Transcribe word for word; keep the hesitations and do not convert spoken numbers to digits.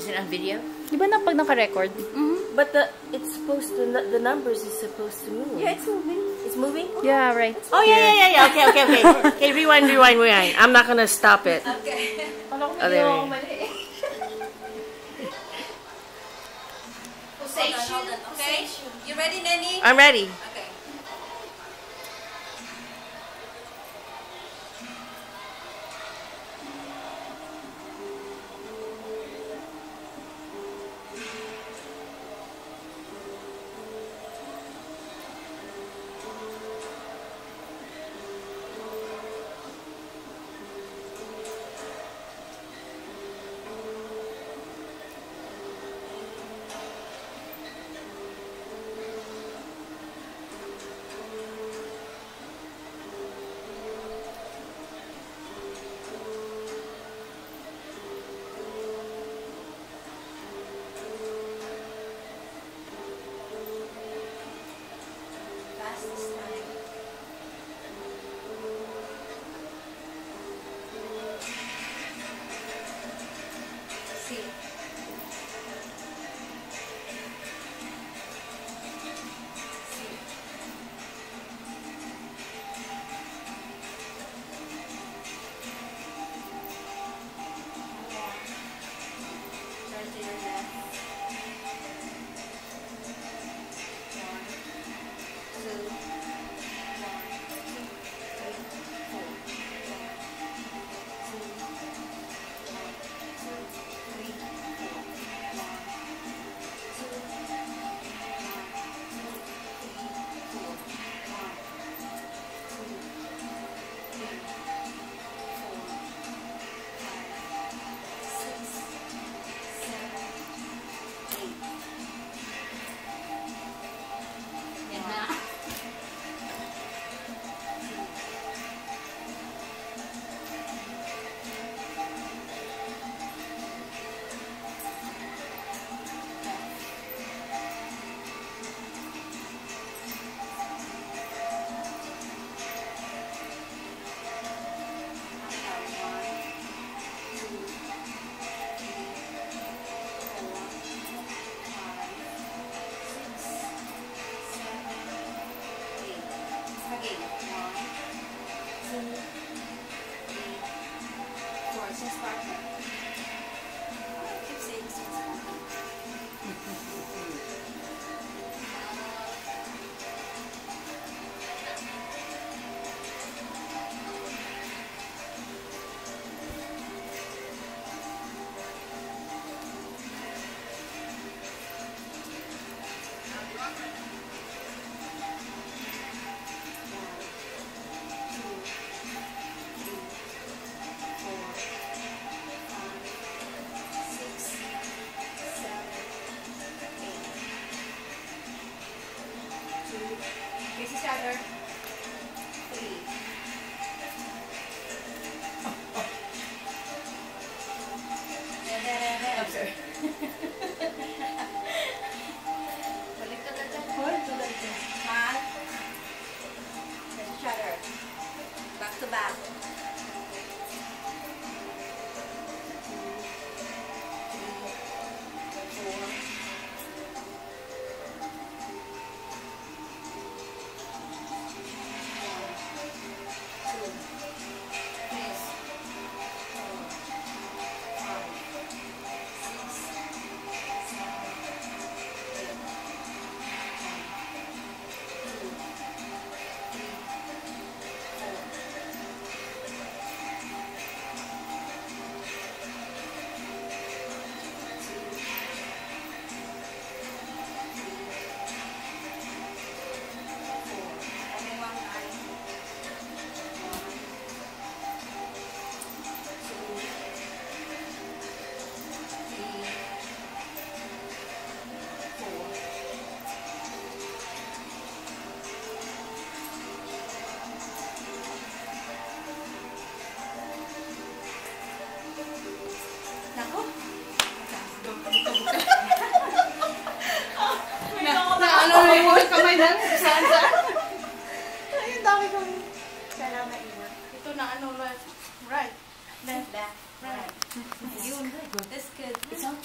Is it on video? Di ba na pag naka-record? Mm-hmm. But the it's supposed to the numbers is supposed to move. Yeah, it's moving. It's moving. Yeah, right. Oh yeah, yeah, yeah, yeah. Okay, okay, okay. Okay, rewind, rewind, rewind. I'm not gonna stop it. Okay. Oh, there we go. Pulsation. Okay. You ready, Nenny? I'm ready. Okay. Back to back. Kamay na, saan saan? Ay, ang dami kong kailangan maiwan. Ito na ano, left, right, left, left, right. Yun, that's good. It's okay.